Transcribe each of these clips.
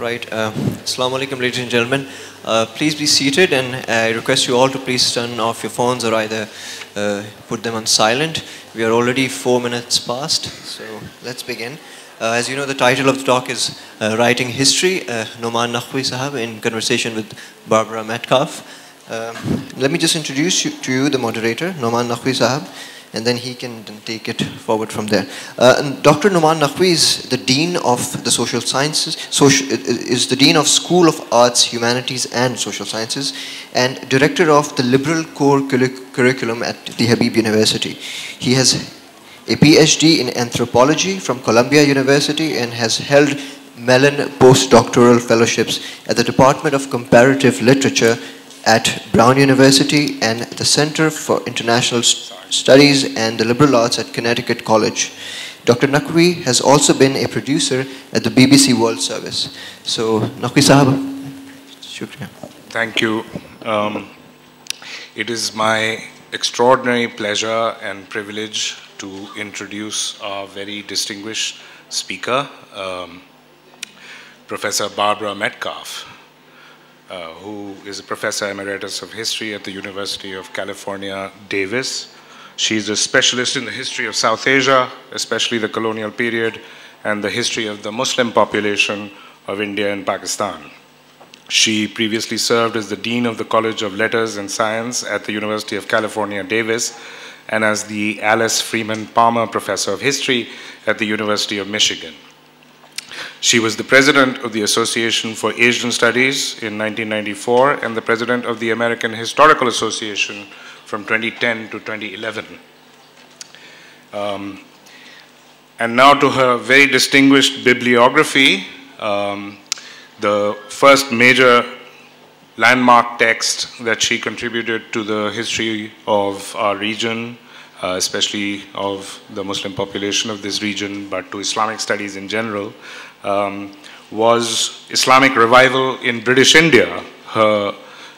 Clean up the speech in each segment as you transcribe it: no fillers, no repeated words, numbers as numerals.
Right. Assalamu alaikum, ladies and gentlemen. Please be seated, and I request you all to please turn off your phones or either put them on silent. We are already 4 minutes past, so let's begin. As you know, the title of the talk is Writing History, Noman Naqvi Sahab in conversation with Barbara Metcalfe. Let me just introduce to you the moderator, Noman Naqvi Sahab, and then he can take it forward from there. Dr. Noman Naqvi is the Dean of the Social Sciences, is the Dean of School of Arts, Humanities and Social Sciences, and Director of the Liberal Core Curriculum at the Habib University. He has a PhD in Anthropology from Columbia University and has held Mellon postdoctoral fellowships at the Department of Comparative Literature at Brown University and the Center for International Studies and the Liberal Arts at Connecticut College. Dr. Naqvi has also been a producer at the BBC World Service. So, Naqvi Sahab, shukriya. Thank you. It is my extraordinary pleasure and privilege to introduce our very distinguished speaker, Professor Barbara Metcalfe, who is a Professor Emeritus of History at the University of California, Davis. She's a specialist in the history of South Asia, especially the colonial period, and the history of the Muslim population of India and Pakistan. She previously served as the Dean of the College of Letters and Science at the University of California, Davis, and as the Alice Freeman Palmer Professor of History at the University of Michigan. She was the president of the Association for Asian Studies in 1994 and the president of the American Historical Association from 2010 to 2011. And now to her very distinguished bibliography. The first major landmark text that she contributed to the history of our region, especially of the Muslim population of this region, but to Islamic studies in general, was Islamic Revival in British India. Her,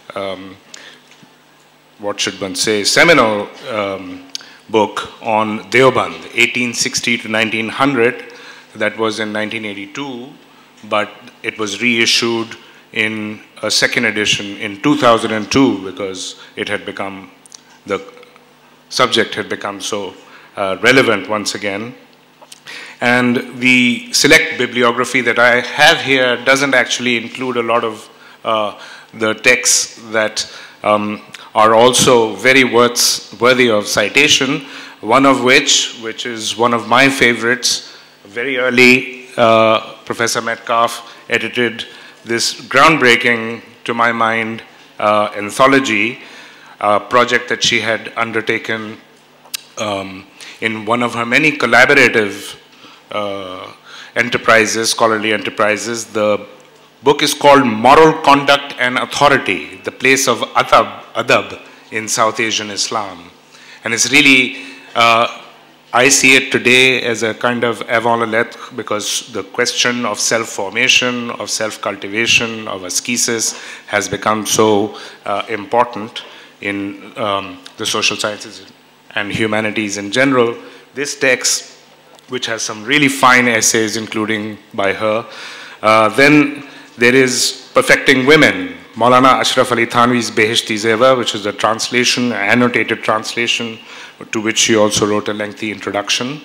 what should one say, seminal book on Deoband, 1860 to 1900, that was in 1982, but it was reissued in a second edition in 2002 because it had become, the subject had become so relevant once again. And the select bibliography that I have here doesn't actually include a lot of the texts that are also very worthy of citation, one of which is one of my favorites, very early Professor Metcalfe edited this groundbreaking, to my mind, anthology project that she had undertaken in one of her many collaborative enterprises, scholarly enterprises. The book is called Moral Conduct and Authority, the Place of Adab in South Asian Islam. And it's really, I see it today as a kind of avant la lettre because the question of self-formation, of self-cultivation, of ascesis has become so important in the social sciences and humanities in general. This text, which has some really fine essays, including by her. Then there is Perfecting Women, Maulana Ashraf Ali Thanvi's Beheshti Zeva, which is a translation, annotated translation, to which she also wrote a lengthy introduction.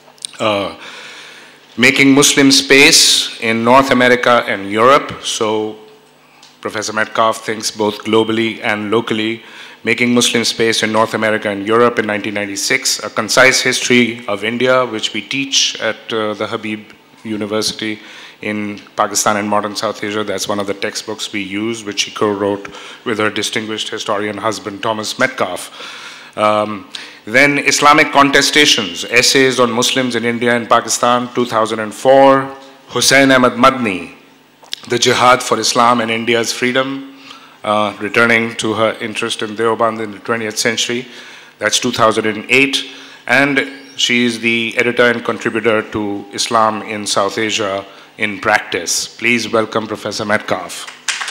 Making Muslim Space in North America and Europe. So Professor Metcalfe thinks both globally and locally. Making Muslim Space in North America and Europe in 1996. A Concise History of India, which we teach at the Habib University in Pakistan and Modern South Asia. That's one of the textbooks we use, which she co-wrote with her distinguished historian husband, Thomas Metcalfe. Then Islamic Contestations, Essays on Muslims in India and Pakistan, 2004. Hussain Ahmad Madni, The Jihad for Islam and India's Freedom, returning to her interest in Deoband in the 20th century. That's 2008. And she is the editor and contributor to Islam in South Asia in Practice. Please welcome Professor Metcalfe.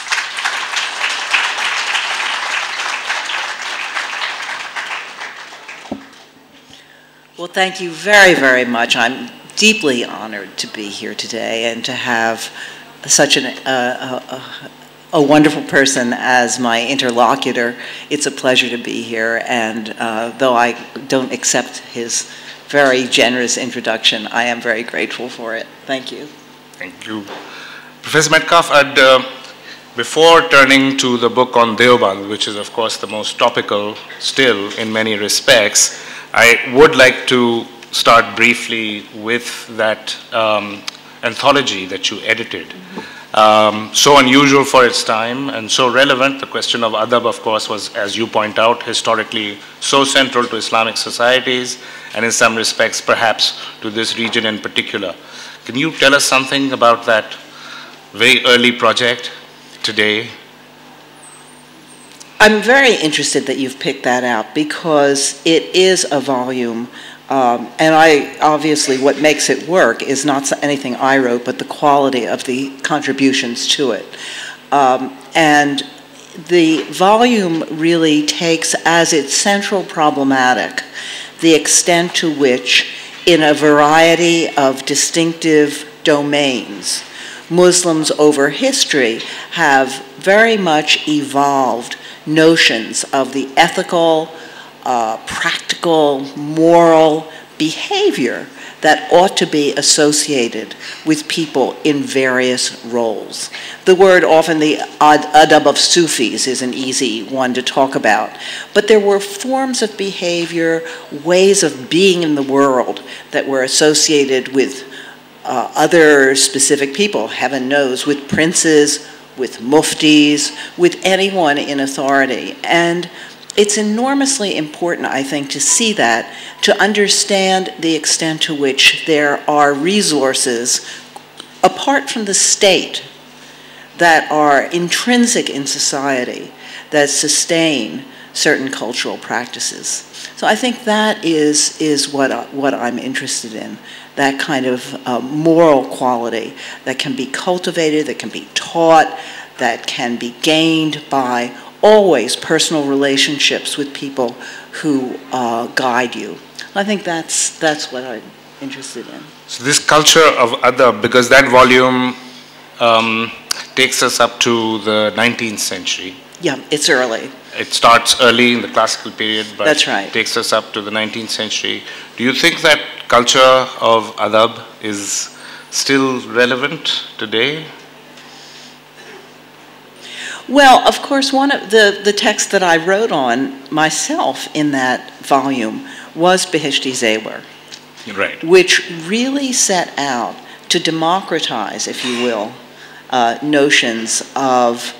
Well, thank you very, very much. I'm deeply honored to be here today and to have such a wonderful person as my interlocutor. It's a pleasure to be here, and though I don't accept his very generous introduction, I am very grateful for it. Thank you. Thank you. Professor Metcalf, before turning to the book on Deoband, which is of course the most topical still in many respects, I would like to start briefly with that anthology that you edited. So unusual for its time and so relevant. The question of adab, of course, was, as you point out, historically so central to Islamic societies and in some respects perhaps to this region in particular. Can you tell us something about that very early project today? I'm very interested that you've picked that out because it is a volume, and obviously what makes it work is not anything I wrote, but the quality of the contributions to it. And the volume really takes as its central problematic the extent to which, in a variety of distinctive domains, Muslims over history have very much evolved notions of the ethical, practical, moral behavior that ought to be associated with people in various roles. The word, often the adab of Sufis, is an easy one to talk about. But there were forms of behavior, ways of being in the world that were associated with other specific people, heaven knows, with princes, with muftis, with anyone in authority. And it's enormously important, I think, to see that, to understand the extent to which there are resources apart from the state that are intrinsic in society that sustain certain cultural practices. So I think that is what I'm interested in, that kind of moral quality that can be cultivated, that can be taught, that can be gained by always personal relationships with people who guide you. I think that's what I'm interested in. So this culture of adab, because that volume takes us up to the 19th century. Yeah, it's early. It starts early in the classical period, but that's right. Takes us up to the 19th century. Do you think that culture of adab is still relevant today? Well, of course, one of the texts that I wrote on myself in that volume was Behishti Zewer, right, which really set out to democratize, if you will, notions of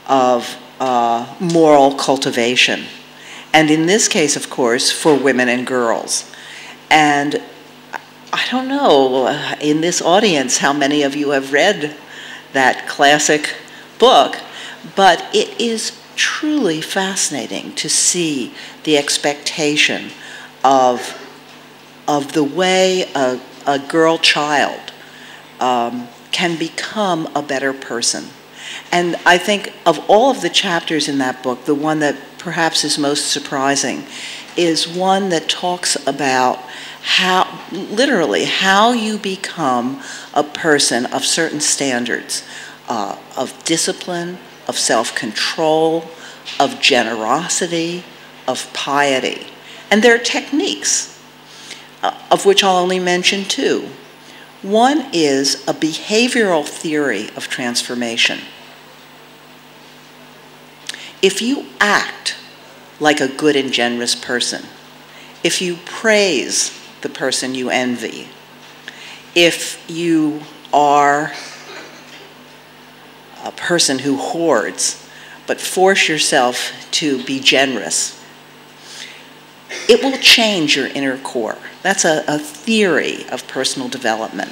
moral cultivation. And in this case, of course, for women and girls. And I don't know, in this audience, how many of you have read that classic book, but it is truly fascinating to see the expectation of the way a girl child can become a better person. And I think of all of the chapters in that book, the one that perhaps is most surprising is one that talks about how, literally, how you become a person of certain standards, of discipline, of self-control, of generosity, of piety. And there are techniques, of which I'll only mention two. One is a behavioral theory of transformation. If you act like a good and generous person, if you praise the person you envy, if you are a person who hoards, but force yourself to be generous, it will change your inner core. That's a theory of personal development.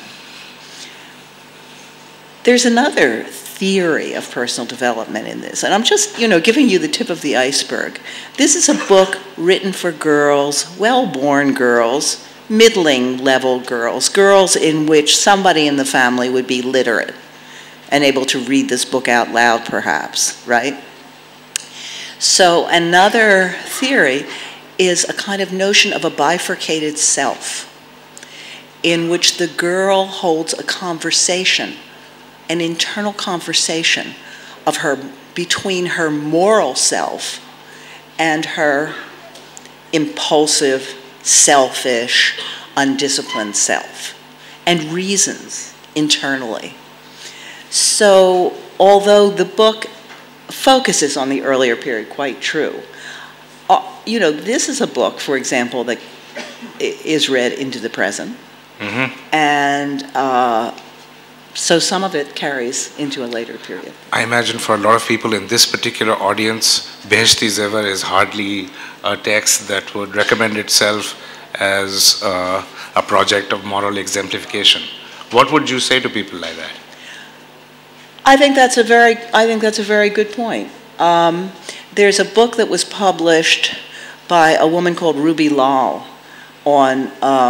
There's another theory of personal development in this, and I'm just, giving you the tip of the iceberg. This is a book written for girls, well-born girls, middling-level girls, girls in which somebody in the family would be literate and able to read this book out loud, perhaps, right? So another theory is a kind of notion of a bifurcated self in which the girl holds a conversation, an internal conversation of her, between her moral self and her impulsive, selfish, undisciplined self, and reasons internally. So although the book focuses on the earlier period, quite true, you know, this is a book, for example, that is read into the present, and so some of it carries into a later period. I imagine for a lot of people in this particular audience, Beheshti Zevar is hardly a text that would recommend itself as a project of moral exemplification. What would you say to people like that? I think that's a very good point. There's a book that was published by a woman called Ruby Lal on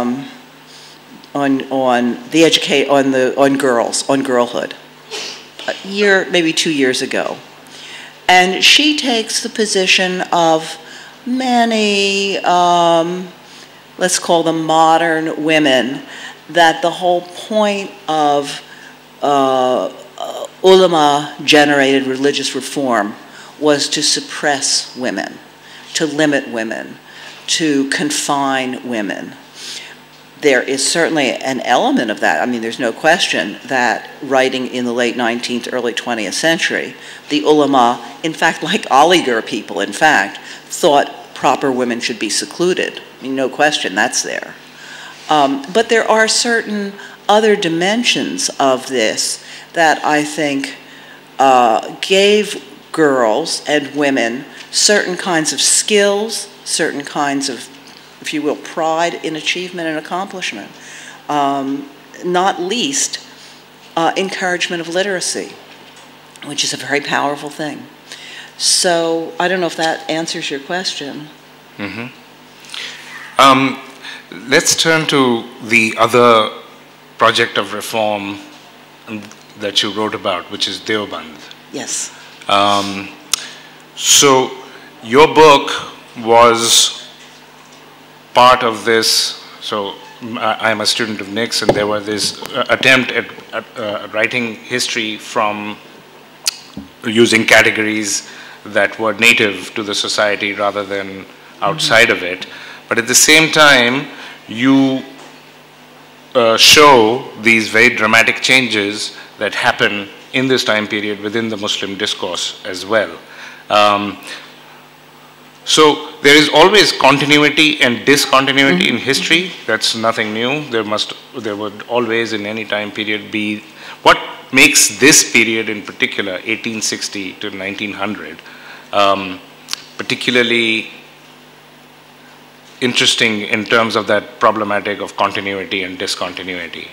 girlhood, a year, maybe 2 years ago, and she takes the position of many, let's call them modern women, that the whole point of ulama-generated religious reform was to suppress women, to limit women, to confine women. There is certainly an element of that. I mean, there's no question that writing in the late 19th, early 20th century, the ulama, in fact, like Aligarh people, in fact, thought proper women should be secluded. I mean, no question, that's there. But there are certain other dimensions of this that I think gave girls and women certain kinds of skills, certain kinds of, if you will, pride in achievement and accomplishment. Not least, encouragement of literacy, which is a very powerful thing. So I don't know if that answers your question. Let's turn to the other project of reform that you wrote about, which is Deoband. Yes. So your book was part of this. So I'm a student of Nix, and there was this attempt at writing history from using categories that were native to the society rather than outside of it. But at the same time, you show these very dramatic changes that happen in this time period within the Muslim discourse as well. So there is always continuity and discontinuity in history. That's nothing new. There would always in any time period be. What makes this period in particular, 1860 to 1900, particularly interesting in terms of that problematic of continuity and discontinuity?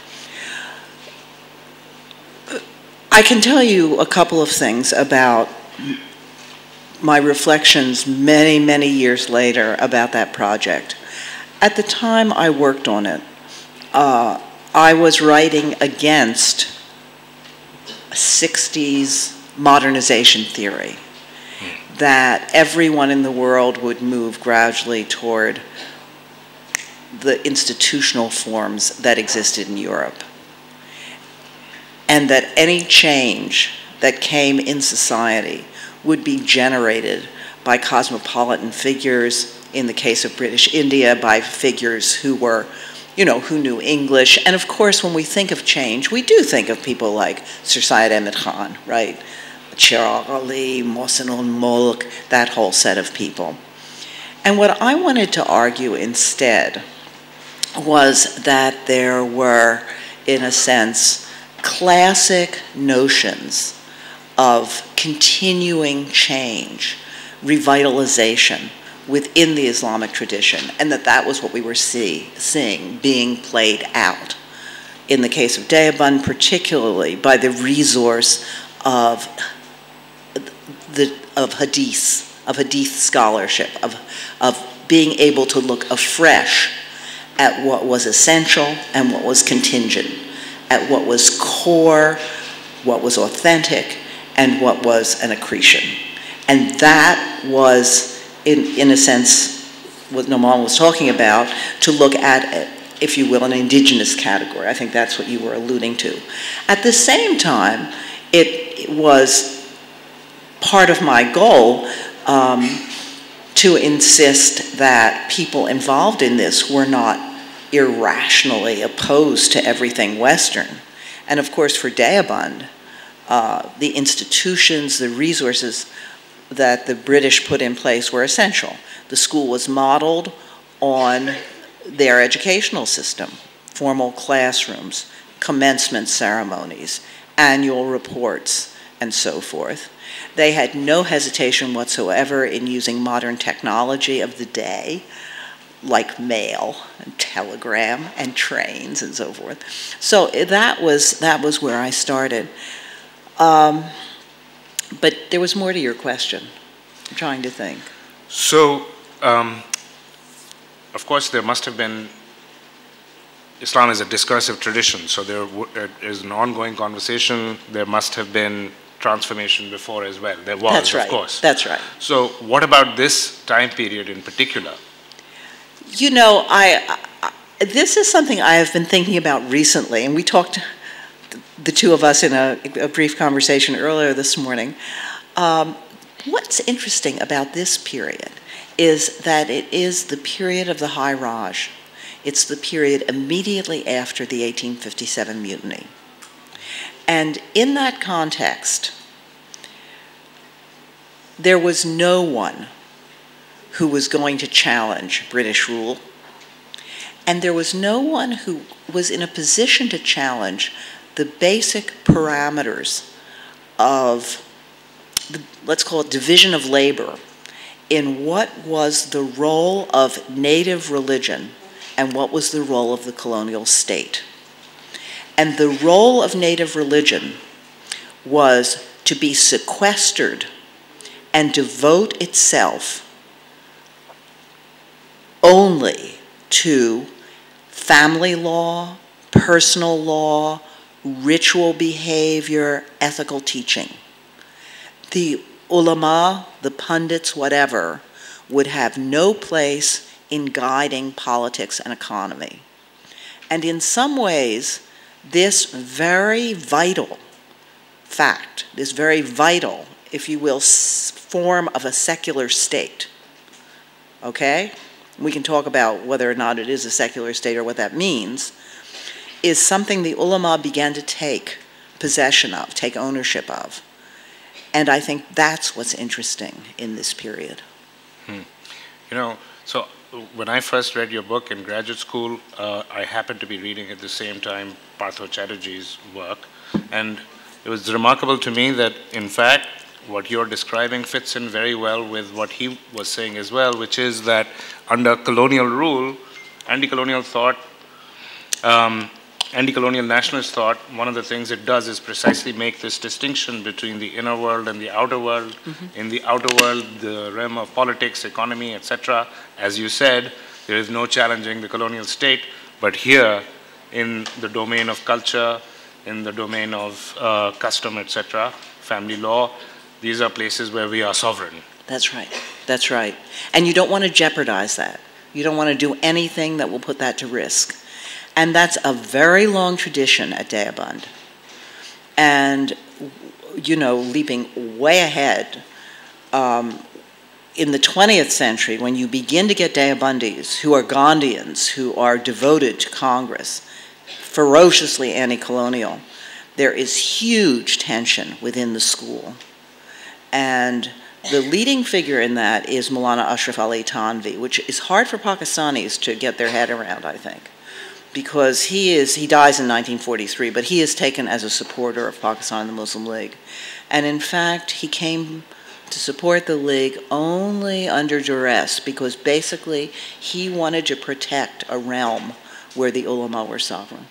I can tell you a couple of things about my reflections many, many years later about that project. At the time I worked on it, I was writing against 60s modernization theory, that everyone in the world would move gradually toward the institutional forms that existed in Europe, and that any change that came in society would be generated by cosmopolitan figures, in the case of British India, by figures who were, you know, who knew English. And of course, when we think of change, we do think of people like Sir Syed Ahmed Khan, right? Chirag Ali, Mohsen ul-Mulk, that whole set of people. And what I wanted to argue instead was that there were, in a sense, classic notions of continuing change, revitalization within the Islamic tradition, and that was what we were seeing being played out. In the case of Deoband, particularly by the resource of hadith scholarship, of being able to look afresh at what was essential and what was contingent, at what was core, what was authentic, and what was an accretion. And that was, in a sense, what Nauman was talking about, to look at if you will, an indigenous category. I think that's what you were alluding to. At the same time, it was part of my goal to insist that people involved in this were not irrationally opposed to everything Western. And of course, for Deoband, the institutions, the resources that the British put in place were essential. The school was modeled on their educational system, formal classrooms, commencement ceremonies, annual reports, and so forth. They had no hesitation whatsoever in using modern technology of the day, like mail and telegram and trains and so forth. So that was where I started. But there was more to your question. I'm trying to think. So, of course, there must have been, Islam is a discursive tradition, so there is an ongoing conversation. There must have been transformation before as well. There was, That's right. Of course. That's right. So what about this time period in particular? You know, this is something I have been thinking about recently, and we talked, the two of us, in a brief conversation earlier this morning. What's interesting about this period is that it is the period of the High Raj. It's the period immediately after the 1857 mutiny. And in that context, there was no one who was going to challenge British rule, and there was no one who was in a position to challenge the basic parameters of, let's call it division of labor, in what was the role of native religion and what was the role of the colonial state. And the role of native religion was to be sequestered and devote itself only to family law, personal law, ritual behavior, ethical teaching. The ulama, the pundits, whatever, would have no place in guiding politics and economy. And in some ways, this very vital fact, this very vital, if you will, form of a secular state, okay? We can talk about whether or not it is a secular state or what that means, is something the ulama began to take possession of, take ownership of. And I think that's what's interesting in this period. You know, so when I first read your book in graduate school, I happened to be reading at the same time Partho Chatterjee's work. And it was remarkable to me that, in fact, what you're describing fits in very well with what he was saying as well, which is that under colonial rule, anti-colonial thought, anti-colonial nationalist thought, one of the things it does is precisely make this distinction between the inner world and the outer world. Mm-hmm. In the outer world, the realm of politics, economy, etc., as you said, there is no challenging the colonial state, but here, in the domain of culture, in the domain of custom, etc., family law, these are places where we are sovereign. That's right. That's right. And you don't want to jeopardize that. You don't want to do anything that will put that to risk. And that's a very long tradition at Deoband. And, you know, leaping way ahead, in the 20th century, when you begin to get Deobandis who are Gandhians, who are devoted to Congress, ferociously anti-colonial, there is huge tension within the school. And the leading figure in that is Maulana Ashraf Ali Tanvi, which is hard for Pakistanis to get their head around, I think, because he dies in 1943, but he is taken as a supporter of Pakistan and the Muslim League. And in fact, he came to support the League only under duress, because basically he wanted to protect a realm where the ulama were sovereign.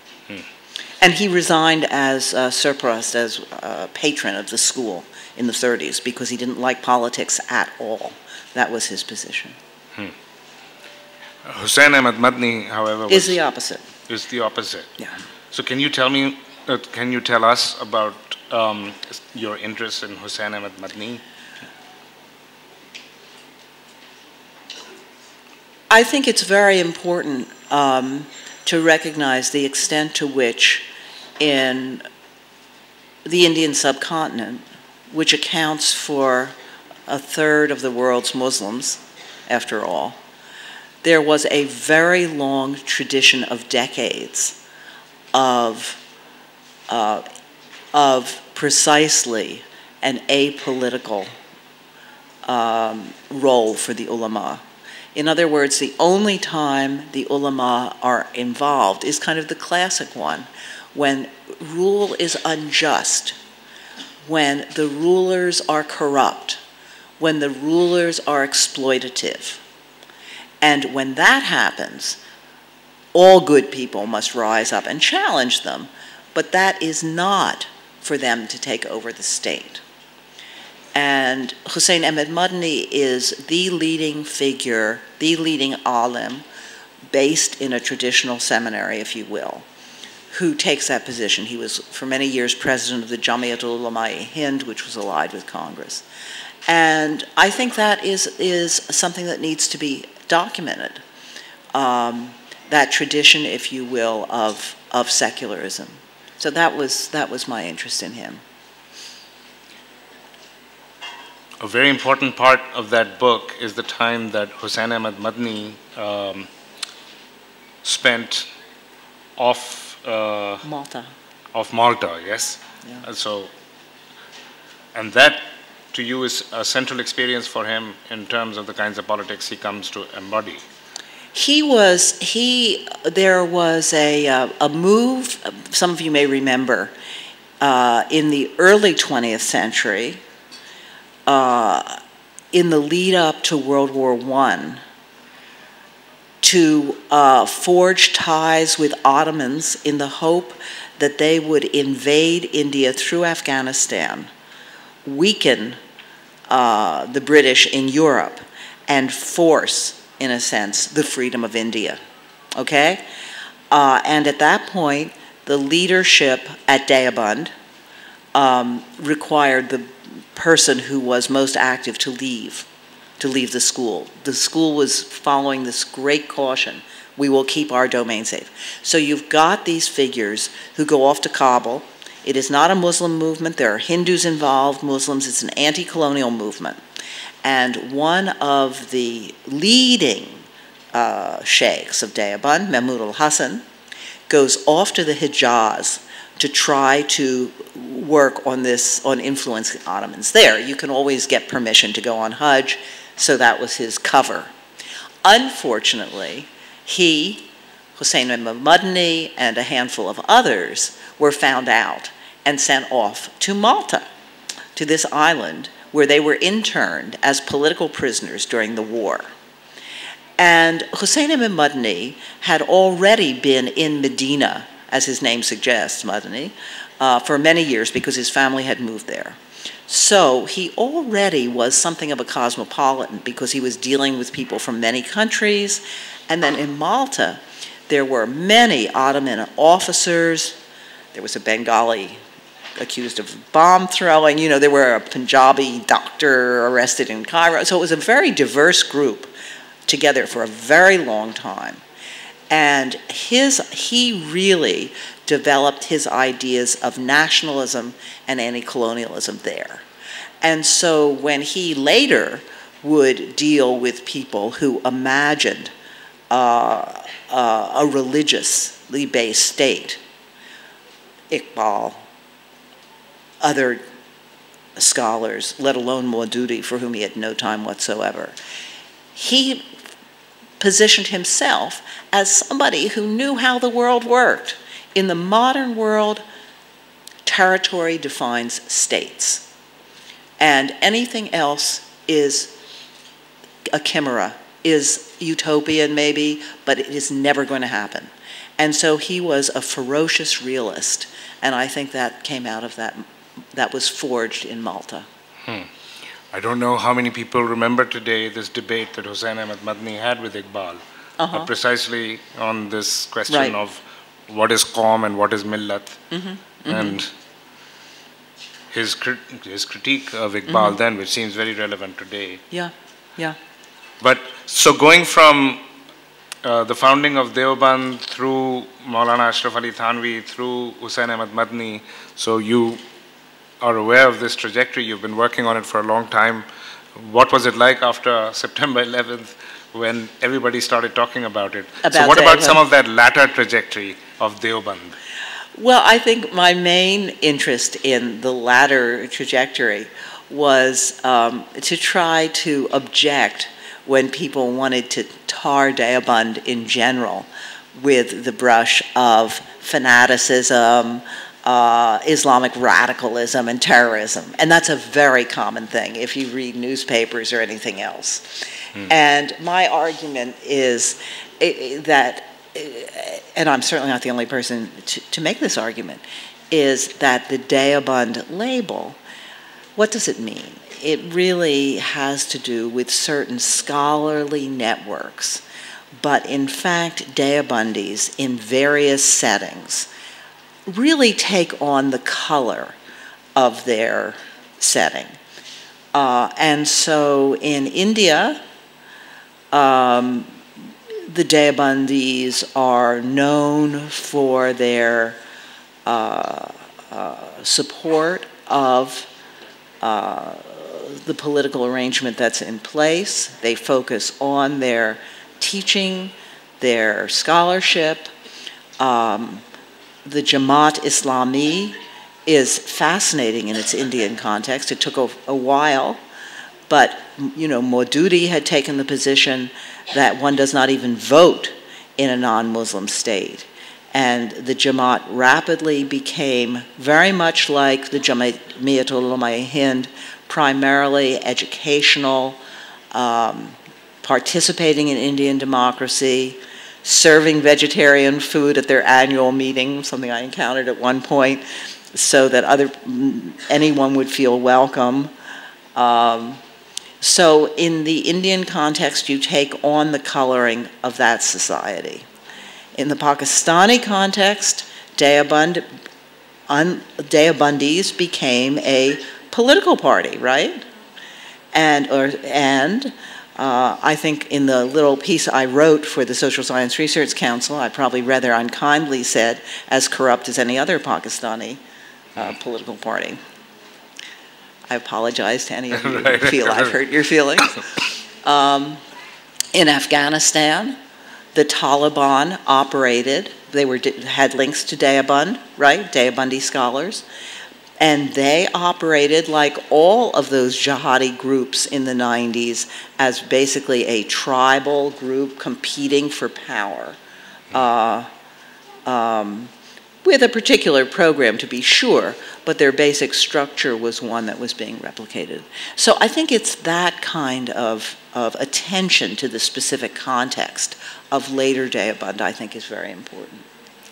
And he resigned as surprast, as patron of the school in the 30s, because he didn't like politics at all. That was his position. Hussain Ahmad Madni, however, is the opposite. Is the opposite. Yeah. So can you tell me, can you tell us about your interest in Hussain Ahmad Madni? I think it's very important to recognize the extent to which in the Indian subcontinent, which accounts for a third of the world's Muslims, after all, there was a very long tradition of decades of precisely an apolitical role for the ulama. In other words, the only time the ulama are involved is kind of the classic one, when rule is unjust, when the rulers are corrupt, when the rulers are exploitative. And when that happens, all good people must rise up and challenge them, but that is not for them to take over the state. And Hussein Ahmed Madani is the leading figure, the leading alim, based in a traditional seminary, if you will, who takes that position. He was, for many years, president of the Jamiatul Ulama-e Hind, which was allied with Congress. And I think that is something that needs to be documented, that tradition, if you will, of secularism. So that was my interest in him. A very important part of that book is the time that Hussein Ahmed Madani spent off Malta. Of Malta, yes. Yeah. And that to you is a central experience for him in terms of the kinds of politics he comes to embody. There was a move, some of you may remember, in the early 20th century, in the lead up to World War I, to forge ties with Ottomans in the hope that they would invade India through Afghanistan, weaken the British in Europe, and force, in a sense, the freedom of India, okay? And at that point, the leadership at Deoband required the person who was most active to leave the school. The school was following this great caution: we will keep our domain safe. So you've got these figures who go off to Kabul. It is not a Muslim movement. There are Hindus involved, Muslims. It's an anti-colonial movement. And one of the leading sheikhs of Deoband, Mahmud al-Hassan, goes off to the Hijaz to try to work on influencing Ottomans there. You can always get permission to go on Hajj, so that was his cover. Unfortunately, he, Hussein Ahmed Madani, and a handful of others were found out and sent off to Malta, to this island where they were interned as political prisoners during the war. And Hussein Ahmed Madani had already been in Medina, as his name suggests, Madani, for many years because his family had moved there. So he already was something of a cosmopolitan because he was dealing with people from many countries. And then in Malta, there were many Ottoman officers. There was a Bengali accused of bomb throwing. You know, there were a Punjabi doctor arrested in Cairo. So it was a very diverse group together for a very long time. And he really developed his ideas of nationalism and anti-colonialism there. And so when he later would deal with people who imagined a religiously based state, Iqbal, other scholars, let alone Maududi, for whom he had no time whatsoever, he positioned himself as somebody who knew how the world worked. In the modern world, territory defines states. And anything else is a chimera, is utopian maybe, but it is never going to happen. And so he was a ferocious realist, and I think that came out of that was forged in Malta. I don't know how many people remember today this debate that Hussein Ahmed Madani had with Iqbal, precisely on this question of what is Qawm and what is Millat, and his critique of Iqbal then, which seems very relevant today. Yeah, yeah. But so going from the founding of Deoband through Maulana Ashraf Ali Thanvi, through Hussain Ahmad Madni. So you are aware of this trajectory. You've been working on it for a long time. What was it like after September 11th when everybody started talking about it? So what about some of that latter trajectory of Deoband? Well, I think my main interest in the latter trajectory was to try to object when people wanted to tar Deoband in general with the brush of fanaticism, Islamic radicalism, and terrorism. And that's a very common thing if you read newspapers or anything else. And my argument is that, and I'm certainly not the only person to make this argument, is that the Deoband label, what does it mean? It really has to do with certain scholarly networks. But in fact, Deobandis in various settings really take on the color of their setting. And so in India, the Deobandis are known for their support of the political arrangement that's in place. They focus on their teaching, their scholarship. The Jamaat Islami is fascinating in its Indian context. It took a while, but Maududi had taken the position that one does not even vote in a non-Muslim state. And the Jamaat rapidly became very much like the Jamiat Ulama-e-Hind, primarily educational, participating in Indian democracy, serving vegetarian food at their annual meeting, something I encountered at one point, so that anyone would feel welcome. So in the Indian context, you take on the coloring of that society. In the Pakistani context, Deobandis became a political party, right? And I think in the little piece I wrote for the Social Science Research Council, I probably rather unkindly said, as corrupt as any other Pakistani political party. I apologize to any of you who feel I've hurt your feelings. In Afghanistan, the Taliban operated, had links to Deoband, right? Deobandi scholars. And they operated like all of those jihadi groups in the 90s as basically a tribal group competing for power. With a particular program, to be sure, but their basic structure was one that was being replicated. So I think it's that kind of attention to the specific context of later Deoband I think is very important.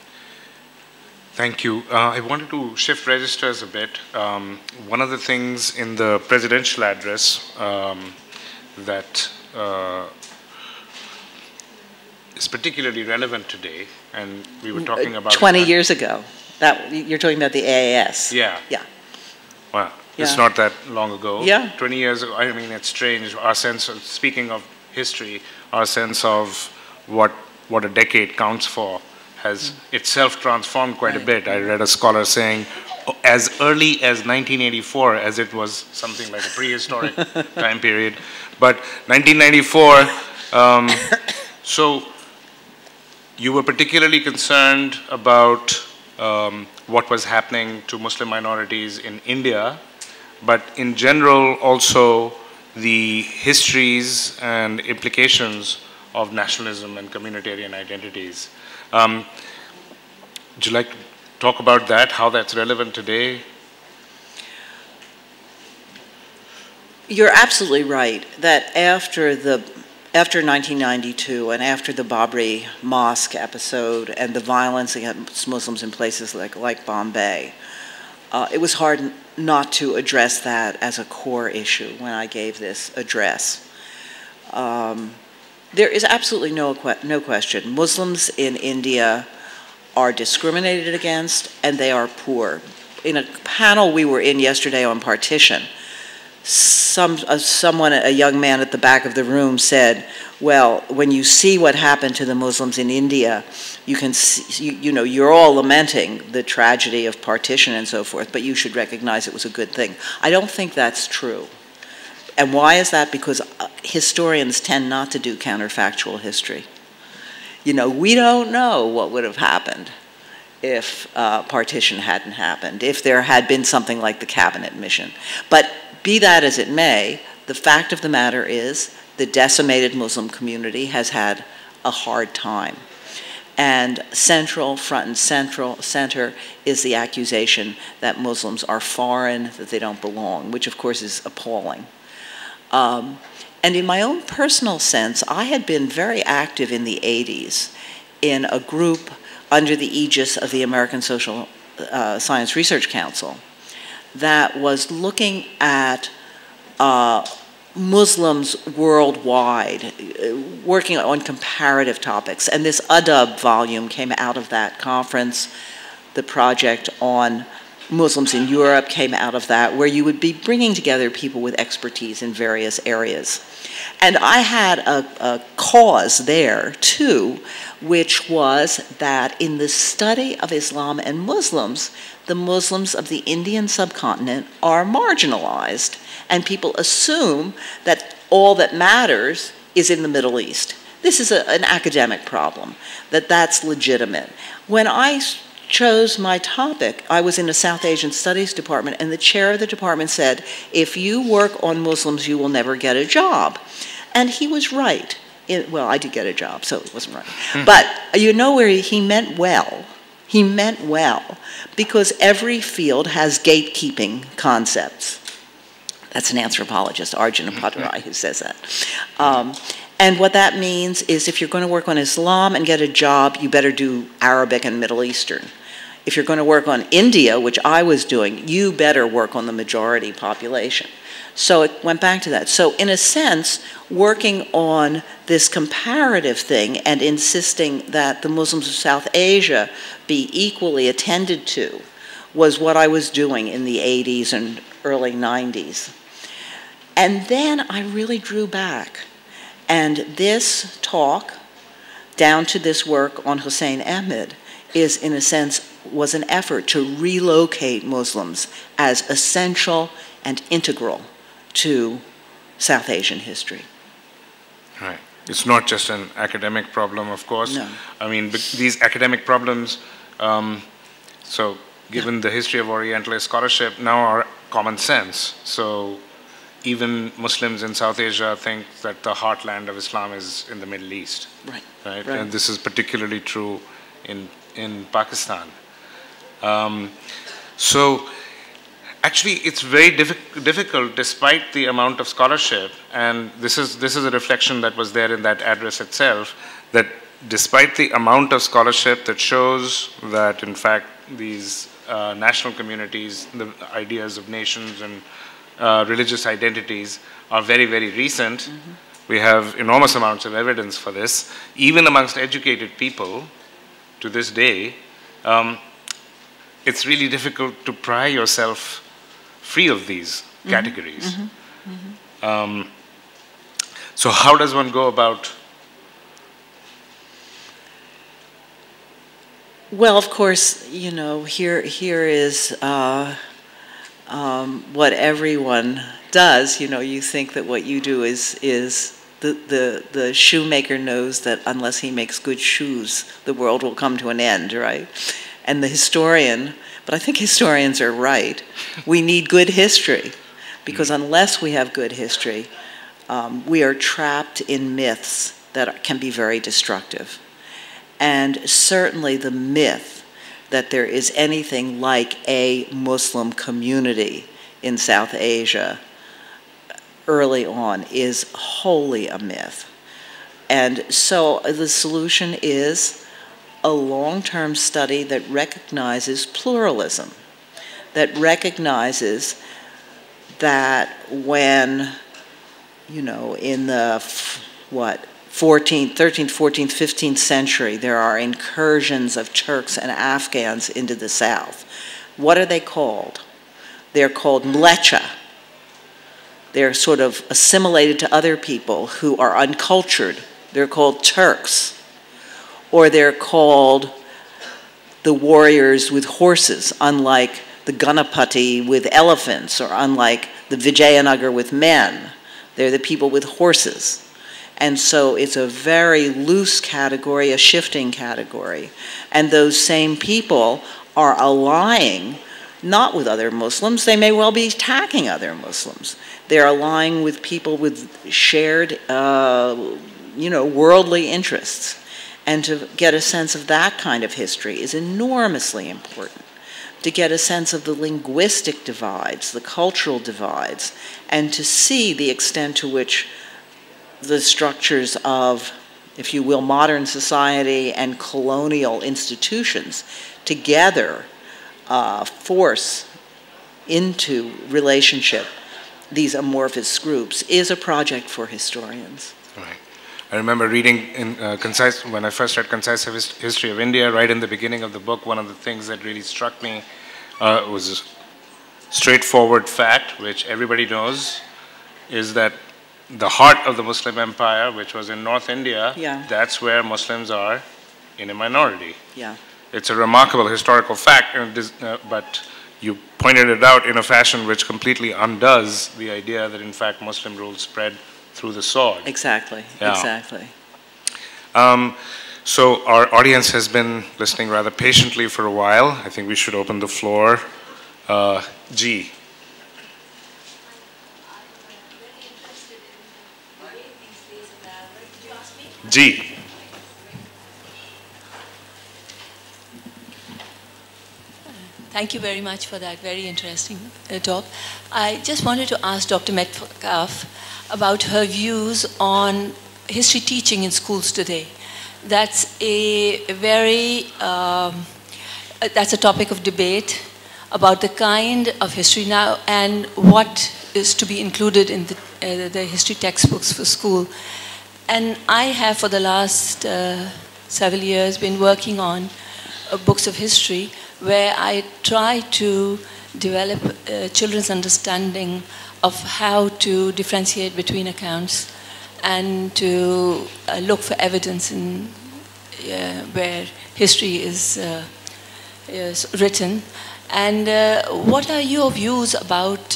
Thank you. I wanted to shift registers a bit. One of the things in the presidential address that is particularly relevant today, and we were talking about 20 years ago. You're talking about the AAS. Yeah. Yeah. Well, it's not that long ago. Yeah. 20 years ago. I mean, it's strange. Our sense of, speaking of history, our sense of what a decade counts for has itself transformed quite a bit. I read a scholar saying as early as 1984, as it was something like a prehistoric time period. But 1994, so you were particularly concerned about what was happening to Muslim minorities in India, but in general also the histories and implications of nationalism and communitarian identities. Would you like to talk about that, how that's relevant today? You're absolutely right that after 1992 and after the Babri Mosque episode and the violence against Muslims in places like Bombay, it was hard not to address that as a core issue when I gave this address. There is absolutely no question. Muslims in India are discriminated against and they are poor. In a panel we were in yesterday on partition, someone, a young man at the back of the room said, well, when you see what happened to the Muslims in India, you can see, you know, you're all lamenting the tragedy of partition and so forth, but you should recognize it was a good thing. I don't think that's true. And why is that? Because historians tend not to do counterfactual history. You know, we don't know what would have happened if partition hadn't happened, if there had been something like the cabinet mission. But be that as it may, the fact of the matter is the decimated Muslim community has had a hard time. And central, front and center is the accusation that Muslims are foreign, that they don't belong, which of course is appalling. And in my own personal sense, I had been very active in the 80s in a group under the aegis of the American Social Science Research Council that was looking at Muslims worldwide, working on comparative topics. And this Adab volume came out of that conference. The project on Muslims in Europe came out of that, where you would be bringing together people with expertise in various areas. And I had a cause there, too, which was that in the study of Islam and Muslims, the Muslims of the Indian subcontinent are marginalized, and people assume that all that matters is in the Middle East. This is an academic problem, that's legitimate. When I chose my topic, I was in a South Asian Studies department, and the chair of the department said, if you work on Muslims, you will never get a job. And he was right. Well, I did get a job, so it wasn't right. But you know where he meant well. He meant well, because every field has gatekeeping concepts. That's an anthropologist, Arjuna Padarai, who says that. And what that means is if you're going to work on Islam and get a job, you better do Arabic and Middle Eastern. If you're going to work on India, which I was doing, you better work on the majority population. So it went back to that. So in a sense, working on this comparative thing and insisting that the Muslims of South Asia be equally attended to was what I was doing in the 80s and early 90s. And then I really drew back. And this talk, down to this work on Hussein Ahmed, is in a sense, was an effort to relocate Muslims as essential and integral to South Asian history. Right. It's not just an academic problem, of course. No. I mean, these academic problems, so given the history of Orientalist scholarship, now are common sense. So even Muslims in South Asia think that the heartland of Islam is in the Middle East. Right. Right? Right. And this is particularly true in Pakistan. So actually, it's very difficult, despite the amount of scholarship, and this is a reflection that was there in that address itself, that despite the amount of scholarship that shows that, in fact, these national communities, the ideas of nations and religious identities are very, very recent. Mm-hmm. We have enormous amounts of evidence for this. Even amongst educated people, to this day, it's really difficult to pry yourself free of these categories. Mm-hmm. Mm-hmm. So how does one go about? Well, of course, you know, here is what everyone does. You know, you think that what you do is the shoemaker knows that unless he makes good shoes, the world will come to an end, right? And the historian, but I think historians are right. We need good history, because unless we have good history, we are trapped in myths that can be very destructive. And certainly the myth that there is anything like a Muslim community in South Asia early on is wholly a myth. And so the solution is a long-term study that recognizes pluralism, that recognizes that when, you know, in the, 13th, 14th, 15th century, there are incursions of Turks and Afghans into the south. What are they called? They're called mlecha. They're sort of assimilated to other people who are uncultured. They're called Turks. Or they're called the warriors with horses, unlike the Ganapati with elephants, or unlike the Vijayanagar with men. They're the people with horses. And so it's a very loose category, a shifting category. And those same people are allying, not with other Muslims, they may well be attacking other Muslims. They're allying with people with shared, worldly interests. And to get a sense of that kind of history is enormously important. To get a sense of the linguistic divides, the cultural divides, and to see the extent to which the structures of, if you will, modern society and colonial institutions together force into relationship these amorphous groups is a project for historians. Right. I remember reading in when I first read Concise History of India, right in the beginning of the book, one of the things that really struck me was a straightforward fact, which everybody knows, is that the heart of the Muslim empire, which was in North India, that's where Muslims are in a minority. Yeah. It's a remarkable historical fact, but you pointed it out in a fashion which completely undoes the idea that in fact Muslim rule spread through the sword. Exactly, yeah. Exactly. So our audience has been listening rather patiently for a while. I think we should open the floor. G. G. Thank you very much for that very interesting talk. I just wanted to ask Dr. Metcalf about her views on history teaching in schools today. That's a that's a topic of debate about the kind of history now and what is to be included in the history textbooks for school. And I have, for the last several years, been working on books of history where I try to develop children's understanding of how to differentiate between accounts and to look for evidence in where history is written. And what are your views about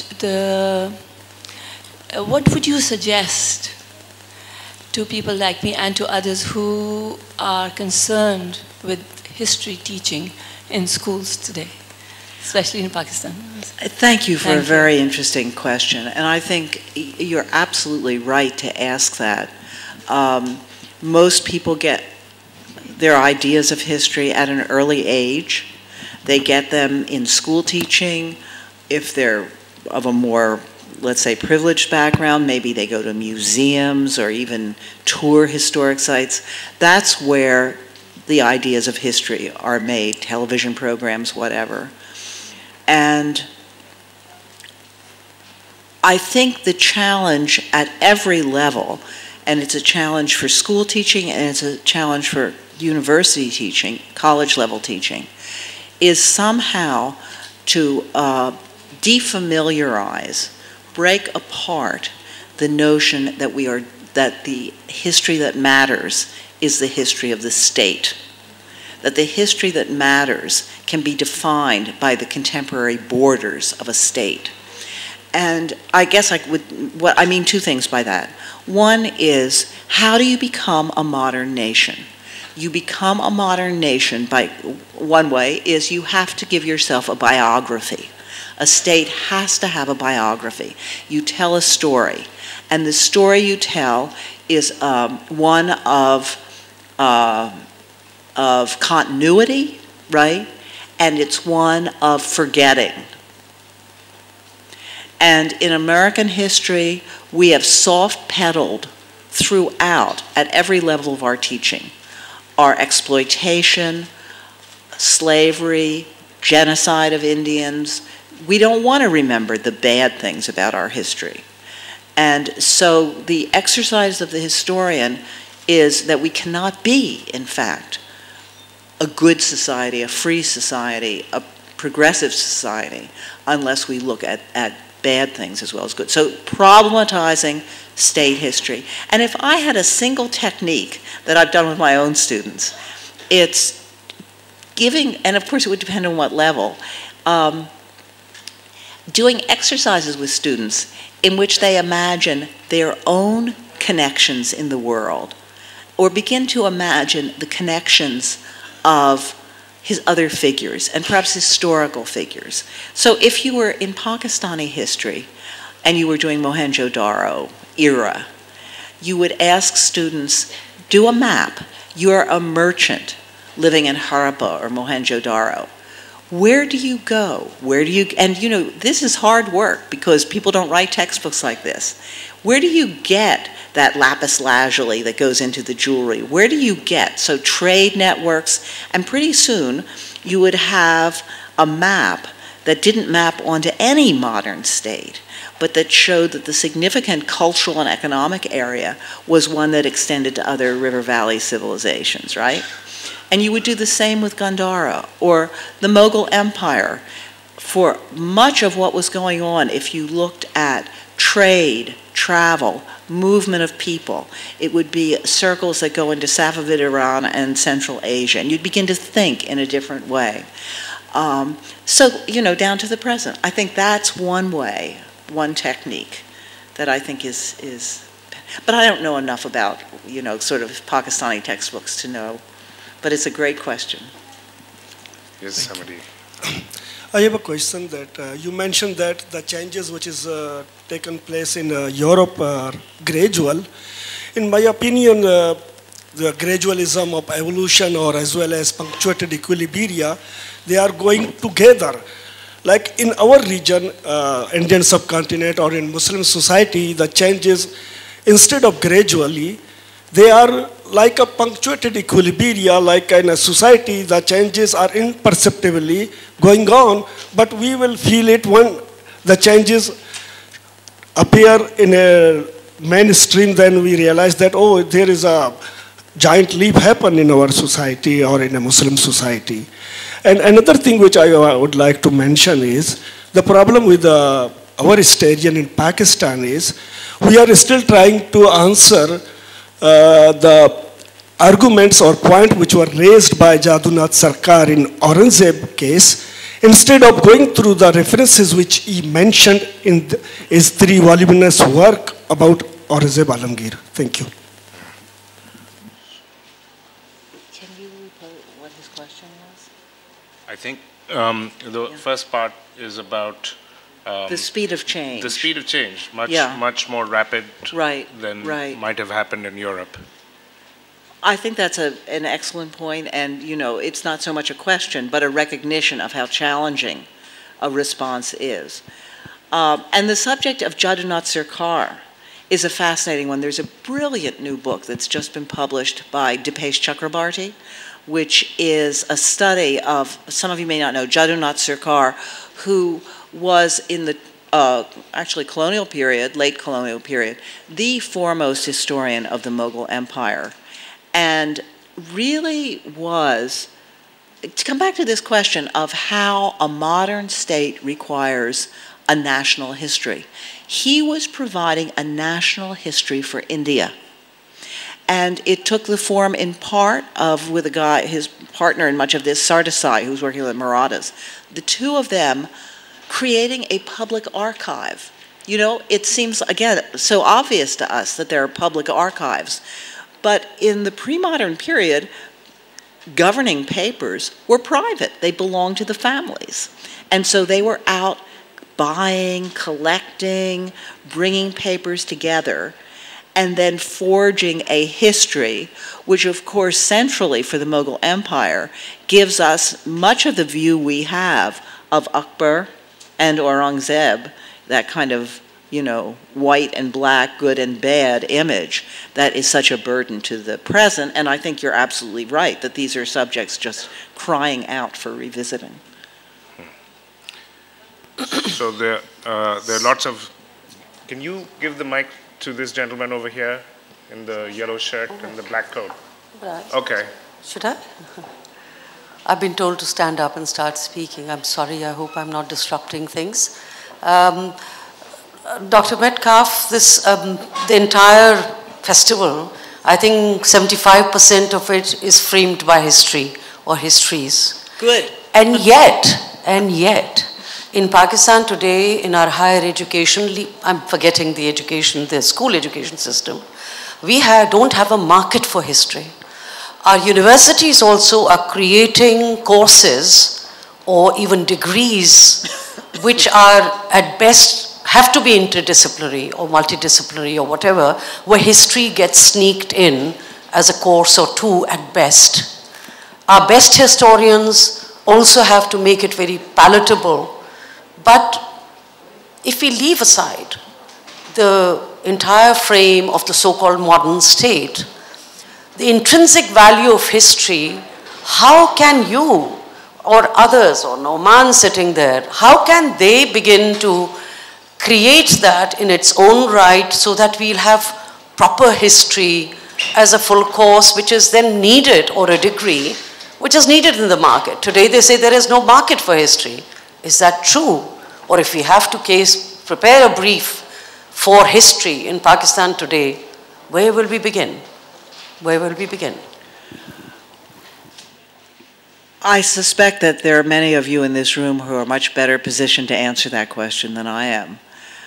what would you suggest to people like me and to others who are concerned with history teaching in schools today, especially in Pakistan? Thank you for a very interesting question. And I think you're absolutely right to ask that. Most people get their ideas of history at an early age. They get them in school teaching. If they're of a more, let's say, privileged background, maybe they go to museums or even tour historic sites. That's where the ideas of history are made, television programs, whatever. And I think the challenge at every level, and it's a challenge for school teaching and it's a challenge for university teaching, college level teaching, is somehow to defamiliarize, break apart the notion that that the history that matters is the history of the state. That the history that matters can be defined by the contemporary borders of a state. And I guess I mean two things by that. One is, how do you become a modern nation? You become a modern nation by, one way is you have to give yourself a biography. A state has to have a biography. You tell a story, and the story you tell is one of continuity, right? And it's one of forgetting. And in American history, we have soft-pedaled throughout, at every level of our teaching, our exploitation, slavery, genocide of Indians. We don't want to remember the bad things about our history. And so the exercise of the historian is that we cannot be, in fact, a good society, a free society, a progressive society, unless we look at bad things as well as good. So problematizing state history. And if I had a single technique that I've done with my own students, it's giving, and of course it would depend on what level, doing exercises with students in which they imagine their own connections in the world, or begin to imagine the connections of his other figures, and perhaps historical figures. So if you were in Pakistani history, and you were doing Mohenjo-Daro era, you would ask students, do a map. You're a merchant living in Harappa or Mohenjo-Daro. Where do you go? Where do you, and you know, this is hard work because people don't write textbooks like this. Where do you get that lapis lazuli that goes into the jewelry? Where do you get? So trade networks, and pretty soon you would have a map that didn't map onto any modern state, but that showed that the significant cultural and economic area was one that extended to other river valley civilizations, right? And you would do the same with Gandhara or the Mughal Empire. For much of what was going on, if you looked at trade, travel, movement of people, it would be circles that go into Safavid Iran and Central Asia, and you'd begin to think in a different way. So, you know, down to the present. I think that's one way, one technique that I think is, but I don't know enough about, you know, sort of Pakistani textbooks to know, but it's a great question. Yes, somebody. I have a question that you mentioned that the changes which is taken place in Europe are gradual. In my opinion, the gradualism of evolution, or as well as punctuated equilibria, they are going together. Like in our region, Indian subcontinent, or in Muslim society, the changes, instead of gradually, they are like a punctuated equilibria. Like in a society, the changes are imperceptibly going on, but we will feel it when the changes appear in a mainstream. Then we realize that, oh, there is a giant leap happen in our society or in a Muslim society. And another thing which I would like to mention is the problem with our stadium in Pakistan is we are still trying to answer the arguments or points which were raised by Jadunath Sarkar in Aurangzeb case, instead of going through the references which he mentioned in his 3 voluminous work about Aurangzeb Alamgir. Thank you. Can you repeat what his question was? I think the first part is about The speed of change. the speed of change, much more rapid than might have happened in Europe. I think that's an excellent point, and you know, it's not so much a question, but a recognition of how challenging a response is. And the subject of Jadunath Sarkar is a fascinating one. There's a brilliant new book that's just been published by Dipesh Chakrabarty, which is a study of, some of you may not know, Jadunath Sarkar, who was in the actually colonial period, late colonial period, the foremost historian of the Mughal Empire. And really was, to come back to this question of how a modern state requires a national history, he was providing a national history for India. And it took the form in part of, with a guy, his partner in much of this, Sardesai, who's working with Marathas, the two of them creating a public archive. You know, it seems, again, so obvious to us that there are public archives. But in the pre-modern period, governing papers were private. They belonged to the families. And so they were out buying, collecting, bringing papers together, and then forging a history, which of course centrally for the Mughal Empire gives us much of the view we have of Akbar and Aurangzeb, that kind of, you know, white and black, good and bad image that is such a burden to the present. And I think you're absolutely right that these are subjects just crying out for revisiting. So there are lots of, can you give the mic to this gentleman over here in the yellow shirt and the black coat? Right. Okay. Should I? I've been told to stand up and start speaking. I'm sorry, I hope I'm not disrupting things. Dr. Metcalf, the entire festival, I think 75% of it is framed by history or histories. Good. And yet, in Pakistan today, in our higher education, I'm forgetting the school education system, we don't have a market for history. Our universities also are creating courses or even degrees which are at best have to be interdisciplinary or multidisciplinary or whatever, where history gets sneaked in as a course or two at best. Our best historians also have to make it very palatable. But if we leave aside the entire frame of the so-called modern state, the intrinsic value of history, how can you or others, or Nauman sitting there, how can they begin to create that in its own right so that we'll have proper history as a full course which is then needed, or a degree which is needed in the market? Today they say there is no market for history. Is that true? Or if we have to prepare a brief for history in Pakistan today, where will we begin? Where will we begin? I suspect that there are many of you in this room who are much better positioned to answer that question than I am.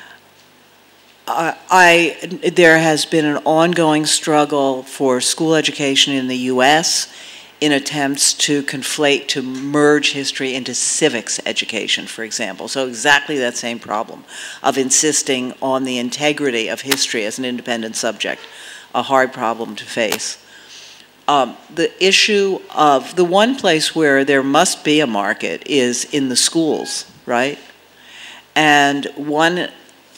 There has been an ongoing struggle for school education in the US in attempts to merge history into civics education, for example. So exactly that same problem of insisting on the integrity of history as an independent subject, a hard problem to face. The issue of the one place where there must be a market is in the schools, right? And the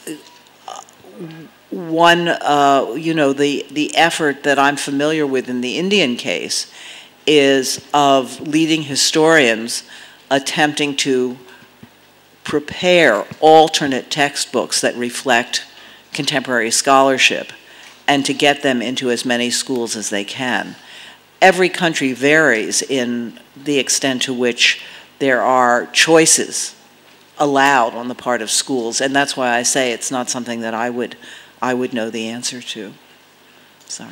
effort that I'm familiar with in the Indian case is of leading historians attempting to prepare alternate textbooks that reflect contemporary scholarship and to get them into as many schools as they can. Every country varies in the extent to which there are choices allowed on the part of schools, and that's why I say it's not something that I would know the answer to. Sorry.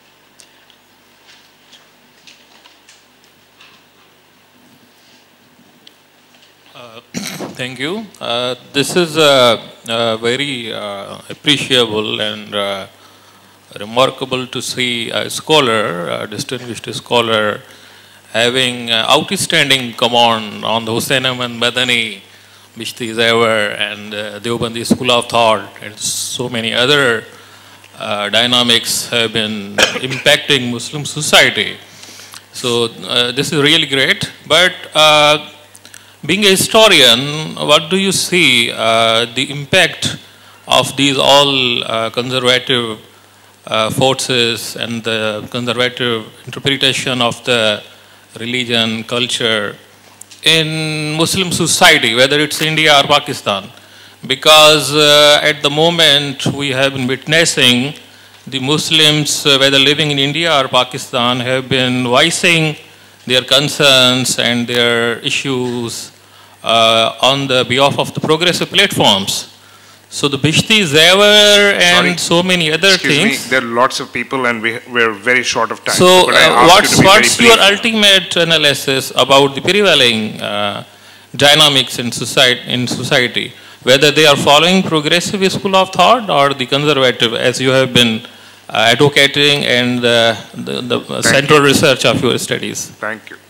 Thank you. This is very appreciable and remarkable to see a scholar, a distinguished scholar, having outstanding command on the Hussain Ahmad Madani, Bishti Zawar, and Deobandi School of Thought, and so many other dynamics have been impacting Muslim society. So this is really great. But being a historian, what do you see the impact of these all conservative forces and the conservative interpretation of the religion, culture in Muslim society, whether it's India or Pakistan? Because at the moment we have been witnessing the Muslims, whether living in India or Pakistan, have been voicing their concerns and their issues on the behalf of the progressive platforms. So the Bishti Zawar and so many other things. Me, there are lots of people and we're very short of time. So what's your ultimate analysis about the prevailing dynamics in society, whether they are following progressive school of thought or the conservative, as you have been advocating, and the central research of your studies? Thank you.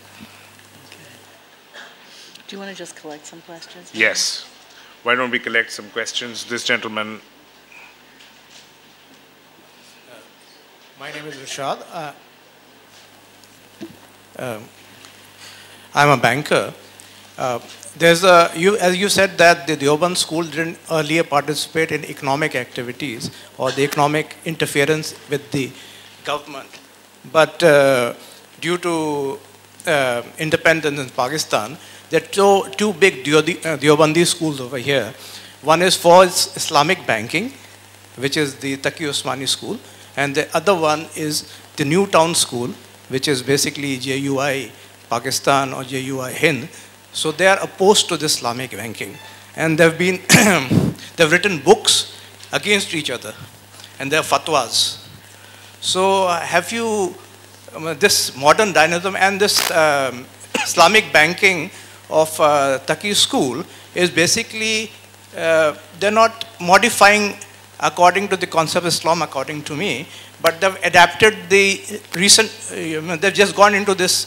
Do you want to just collect some questions? Yes. Why don't we collect some questions? This gentleman. My name is Rashad. I'm a banker. As you said that the Deoband school didn't earlier participate in economic activities or the economic interference with the government. But due to independence in Pakistan, there are two big Deobandi schools over here. One is for Islamic banking, which is the Taqi Usmani school, and the other one is the New Town school, which is basically JUI Pakistan or JUI Hind. So they are opposed to the Islamic banking, and they've written books against each other, and their fatwas. So have you, this modern dynamism and this Islamic banking of Taqi school is basically, they're not modifying according to the concept of Islam, according to me, but they've adapted the recent, they've just gone into this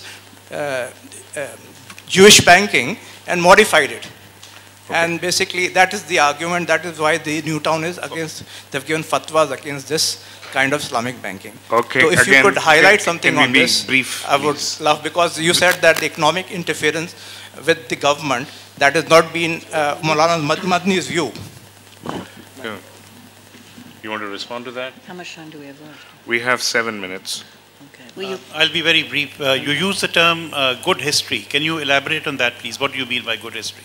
Jewish banking and modified it. Okay. And basically that is the argument, that is why the Newtown is against, they've given fatwas against this kind of Islamic banking. Okay. So if again, you could highlight something on this, brief, I would love, because you said that the economic interference with the government, that has not been Maulana Madni's view. Yeah. You want to respond to that? How much time do we have left? We have 7 minutes. Okay. I'll be very brief. You use the term good history. Can you elaborate on that, please? What do you mean by good history?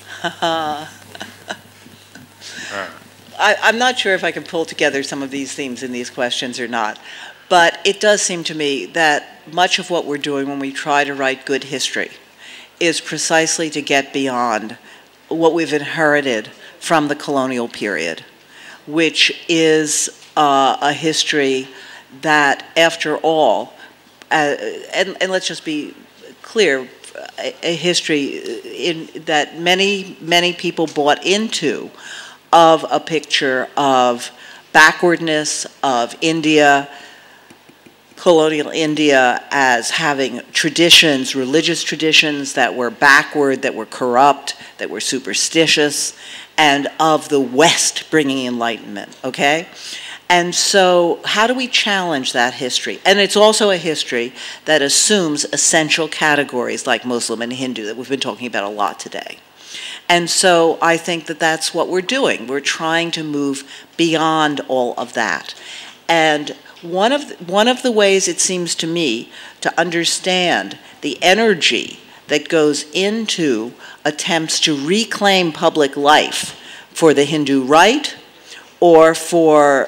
I'm not sure if I can pull together some of these themes in these questions or not, but it does seem to me that much of what we're doing when we try to write good history is precisely to get beyond what we've inherited from the colonial period, which is a history that, after all, and let's just be clear, a history that many people bought into, of a picture of backwardness of India, colonial India, as having traditions, religious traditions that were backward, that were corrupt, that were superstitious, and of the West bringing enlightenment, okay? And so how do we challenge that history? And it's also a history that assumes essential categories like Muslim and Hindu that we've been talking about a lot today. And so I think that that's what we're doing. We're trying to move beyond all of that. And one of the ways, it seems to me, to understand the energy that goes into attempts to reclaim public life for the Hindu right or for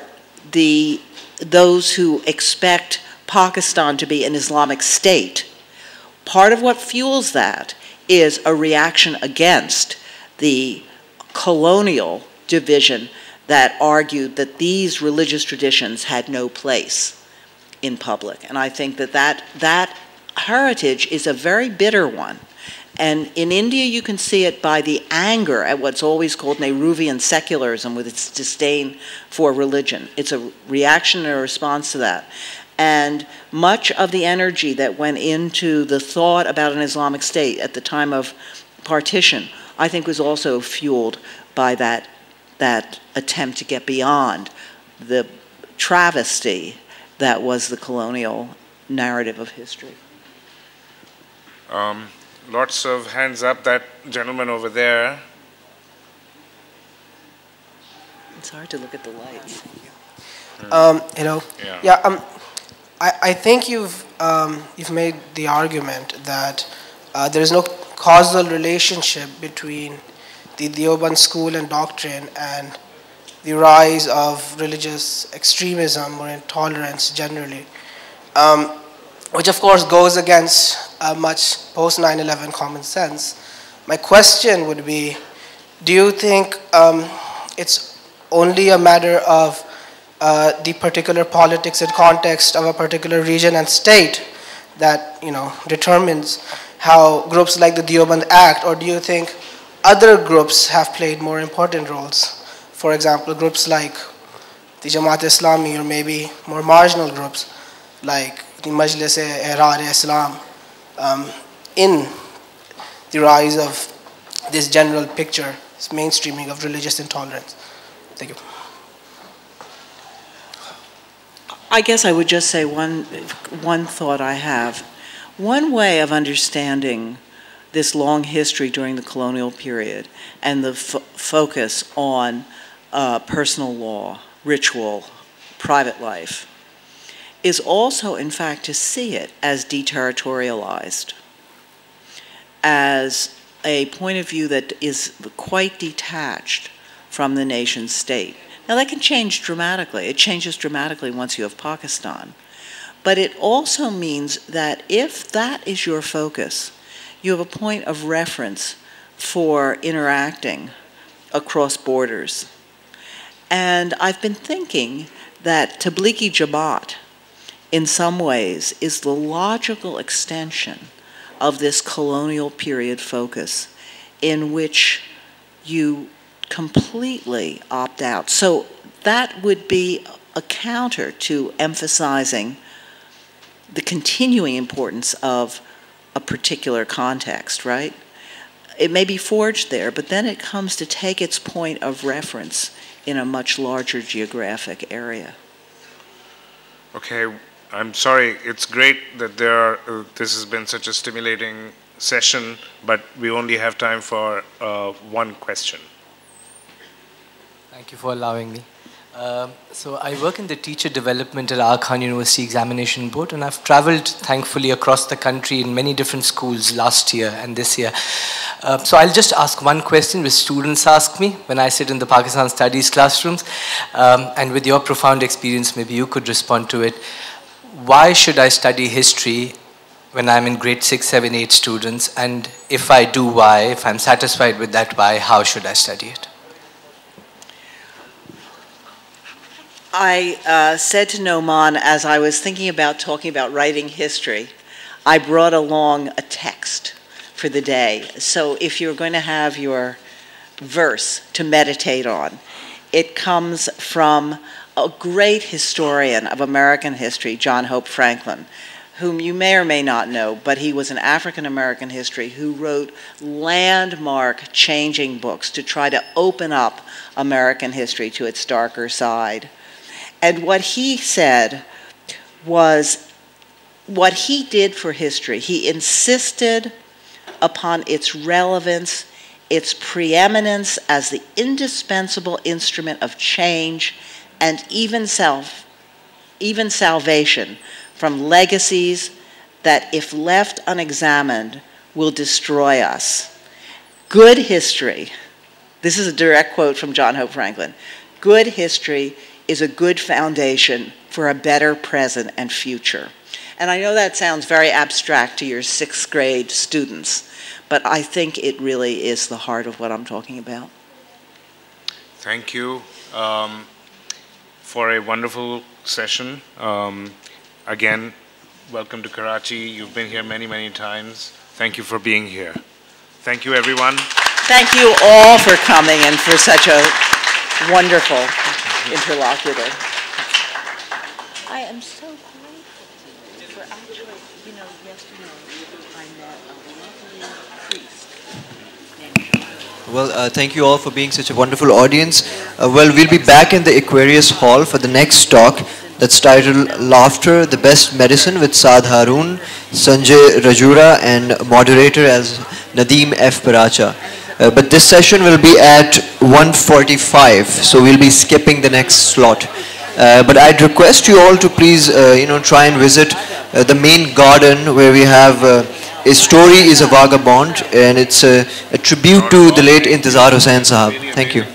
those who expect Pakistan to be an Islamic state, part of what fuels that is a reaction against the colonial division that argued that these religious traditions had no place in public. And I think that that heritage is a very bitter one. And in India, you can see it by the anger at what's always called Nehruvian secularism, with its disdain for religion. It's a reaction and a response to that. And much of the energy that went into the thought about an Islamic state at the time of partition, I think, was also fueled by that attempt to get beyond the travesty that was the colonial narrative of history. Lots of hands up. That gentleman over there. It's hard to look at the lights. Hello. Yeah. Yeah. I think you've made the argument that there is no causal relationship between the Deoband school and doctrine and the rise of religious extremism or intolerance generally, which of course goes against much post 9/11 common sense. My question would be, do you think it's only a matter of the particular politics and context of a particular region and state that, you know, determines how groups like the Deoband act, or do you think other groups have played more important roles? For example, groups like the Jamaat-e-Islami, or maybe more marginal groups like the Majlis-e-Ihrar-e-Islam, in the rise of this general picture, this mainstreaming of religious intolerance. Thank you. I guess I would just say one thought I have. One way of understanding this long history during the colonial period and the focus on personal law, ritual, private life, is also, in fact, to see it as deterritorialized, as a point of view that is quite detached from the nation state. Now, that can change dramatically. It changes dramatically once you have Pakistan. But it also means that if that is your focus, you have a point of reference for interacting across borders. And I've been thinking that Tablighi Jamaat, in some ways, is the logical extension of this colonial period focus in which you completely opt out. So that would be a counter to emphasizing the continuing importance of a particular context, right? It may be forged there, but then it comes to take its point of reference in a much larger geographic area. Okay, I'm sorry. It's great that this has been such a stimulating session, but we only have time for one question. Thank you for allowing me. So I work in the teacher development at Aga Khan University Examination Board, and I've traveled, thankfully, across the country in many different schools last year and this year. So I'll just ask one question which students ask me when I sit in the Pakistan Studies classrooms, and with your profound experience, maybe you could respond to it. Why should I study history when I'm in grade 6, 7, 8 students? And if I do, why? If I'm satisfied with that, why? How should I study it? I said to Noman, as I was thinking about talking about writing history, I brought along a text for the day. So if you're going to have your verse to meditate on, it comes from a great historian of American history, John Hope Franklin, whom you may or may not know, but he was an African-American history who wrote landmark changing books to try to open up American history to its darker side. And what he said was what he did for history. He insisted upon its relevance, its preeminence as the indispensable instrument of change and even salvation from legacies that, if left unexamined, will destroy us. Good history, this is a direct quote from John Hope Franklin, good history is a good foundation for a better present and future. And I know that sounds very abstract to your 6th grade students, but I think it really is the heart of what I'm talking about. Thank you for a wonderful session. Again, welcome to Karachi. You've been here many, many times. Thank you for being here. Thank you, everyone. Thank you all for coming and for such a wonderful interlocutor. I am so grateful to you for actually, yesterday I met a lovely priest. Well, thank you all for being such a wonderful audience. Well, we'll be back in the Aquarius Hall for the next talk that's titled Laughter, the Best Medicine with Saad Haroon, Sanjay Rajura, and moderator as Nadeem F. Paracha. But this session will be at 1:45, so we'll be skipping the next slot. But I'd request you all to please, try and visit the main garden where we have A Story is a Vagabond, and it's a tribute to the late Intizar Hussain Sahab. Thank you.